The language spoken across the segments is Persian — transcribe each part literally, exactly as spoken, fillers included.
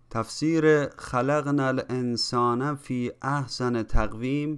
تفسیر خلقنا الانسان فی احسن تقویم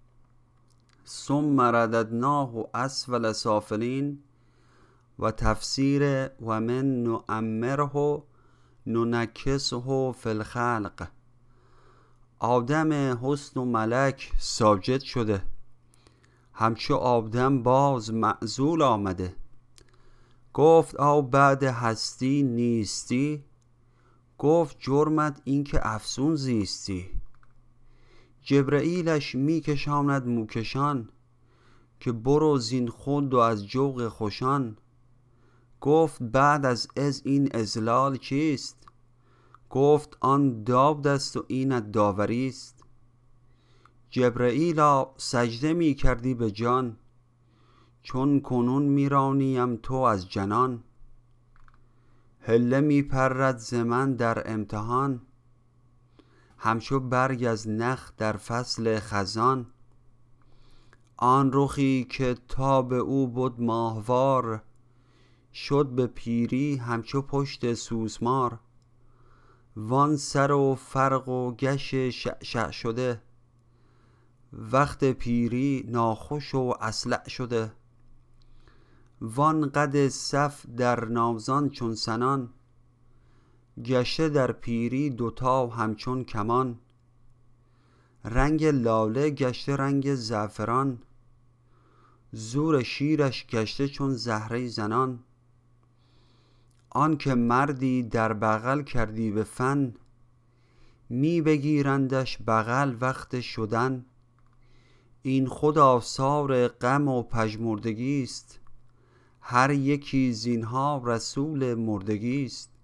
ثم رددناه اسفل سافلین و تفسیر و من نعمره ننکسه فی الخلق. آدم حسن و ملک ساجد شده، همچو آدم باز معزول آمده. گفت او بعد هستی نیستی، گفت جرمت این که افسون زیستی. جبرئیلش می کشاند موکشان، که برو زین خلد و از جوق خوشان. گفت بعد از از این ازلال چیست؟ گفت آن داود است و اینت داوریست. جبرئیلا سجده می کردی به جان، چون کنون می رانیم تو از جنان. هله می پرد ز من در امتحان، همچو برگ از نخ در فصل خزان. آن رخی که تاب او بد ماهوار، شد به پیری همچو پشت سوسمار. وان سر و فرق و گش شعشع شده، وقت پیری ناخوش و اصلع شده. وان قد صف در نازان چون سنان، گشته در پیری دوتا همچون کمان. رنگ لاله گشته رنگ زعفران، زور شیرش گشته چون زهره زنان. آن که مردی در بغل کردی به فن، می بگیرندش بغل وقت شدن. این خود آثار غم و پژمردگی است، هر یکی زینها رسول مردگی است.